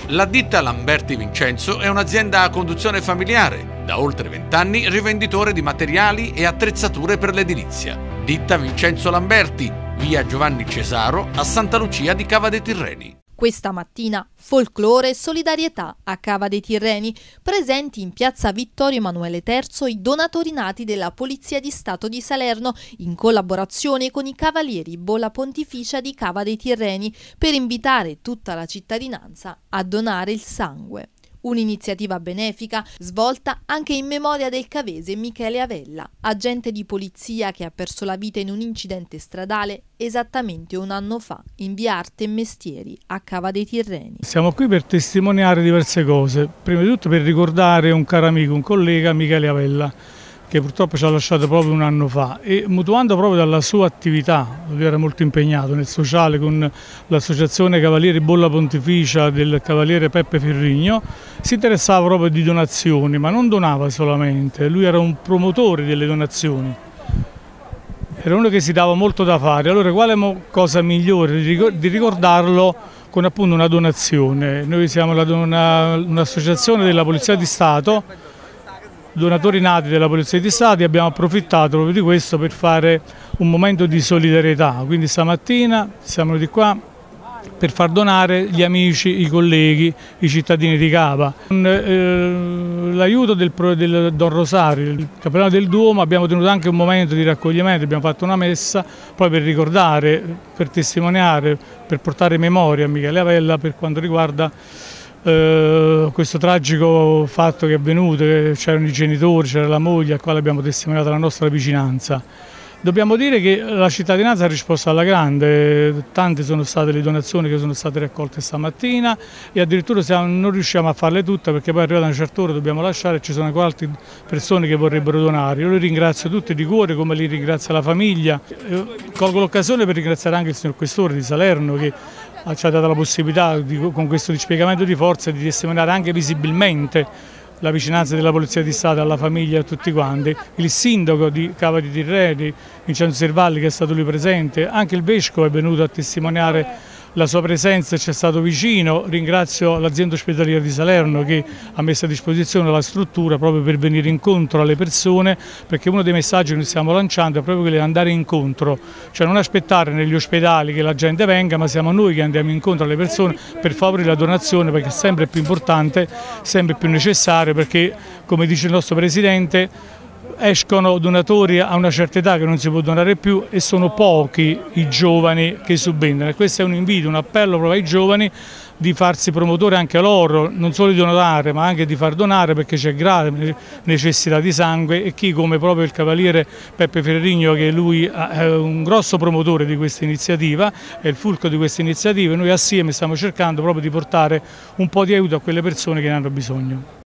La ditta Lamberti Vincenzo è un'azienda a conduzione familiare, da oltre 20 anni rivenditore di materiali e attrezzature per l'edilizia. Ditta Vincenzo Lamberti, via Giovanni Cesaro, a Santa Lucia di Cava dei Tirreni. Questa mattina folklore e solidarietà a Cava dei Tirreni, presenti in piazza Vittorio Emanuele III i donatori nati della Polizia di Stato di Salerno in collaborazione con i Cavalieri Bolla Pontificia di Cava dei Tirreni per invitare tutta la cittadinanza a donare il sangue. Un'iniziativa benefica svolta anche in memoria del cavese Michele Avella, agente di polizia che ha perso la vita in un incidente stradale esattamente un anno fa in via Arte e Mestieri a Cava dei Tirreni. Siamo qui per testimoniare diverse cose, prima di tutto per ricordare un caro amico, un collega, Michele Avella, che purtroppo ci ha lasciato proprio un anno fa, e mutuando proprio dalla sua attività, lui era molto impegnato nel sociale con l'associazione Cavalieri Bolla Pontificia del cavaliere Peppe Ferrigno, si interessava proprio di donazioni, ma non donava solamente, lui era un promotore delle donazioni, era uno che si dava molto da fare. Allora quale cosa migliore di ricordarlo con appunto una donazione? Noi siamo un'associazione della Polizia di Stato, donatori nati della Polizia di Stato, e abbiamo approfittato proprio di questo per fare un momento di solidarietà. Quindi stamattina siamo venuti qua per far donare gli amici, i colleghi, i cittadini di Cava. Con l'aiuto del Don Rosario, il Cappellano del Duomo, abbiamo tenuto anche un momento di raccoglimento, abbiamo fatto una messa proprio per ricordare, per testimoniare, per portare memoria a Michele Avella per quanto riguarda questo tragico fatto che è avvenuto. C'erano i genitori, c'era la moglie, a quale abbiamo testimoniato la nostra vicinanza. Dobbiamo dire che la cittadinanza ha risposto alla grande, tante sono state le donazioni che sono state raccolte stamattina e addirittura non riusciamo a farle tutte perché poi arrivata una certa ora dobbiamo lasciare e ci sono ancora altre persone che vorrebbero donare. Io li ringrazio tutti di cuore, come li ringrazio la famiglia. Colgo l'occasione per ringraziare anche il signor Questore di Salerno che ci ha dato la possibilità con questo dispiegamento di forze di testimoniare anche visibilmente la vicinanza della Polizia di Stato alla famiglia e a tutti quanti, il sindaco di Cava dei Tirreni, Vincenzo Servalli, che è stato lì presente, anche il vescovo è venuto a testimoniare la sua presenza e ci è stato vicino. Ringrazio l'azienda ospedaliera di Salerno che ha messo a disposizione la struttura proprio per venire incontro alle persone, perché uno dei messaggi che noi stiamo lanciando è proprio quello di andare incontro, cioè non aspettare negli ospedali che la gente venga, ma siamo noi che andiamo incontro alle persone per favorire la donazione, perché è sempre più importante, sempre più necessario, perché come dice il nostro Presidente escono donatori a una certa età che non si può donare più e sono pochi i giovani che subentrano. E questo è un invito, un appello proprio ai giovani di farsi promotore anche loro, non solo di donare ma anche di far donare, perché c'è grave necessità di sangue e chi come proprio il cavaliere Peppe Ferrigno, che lui è un grosso promotore di questa iniziativa, è il fulcro di questa iniziativa, e noi assieme stiamo cercando proprio di portare un po' di aiuto a quelle persone che ne hanno bisogno.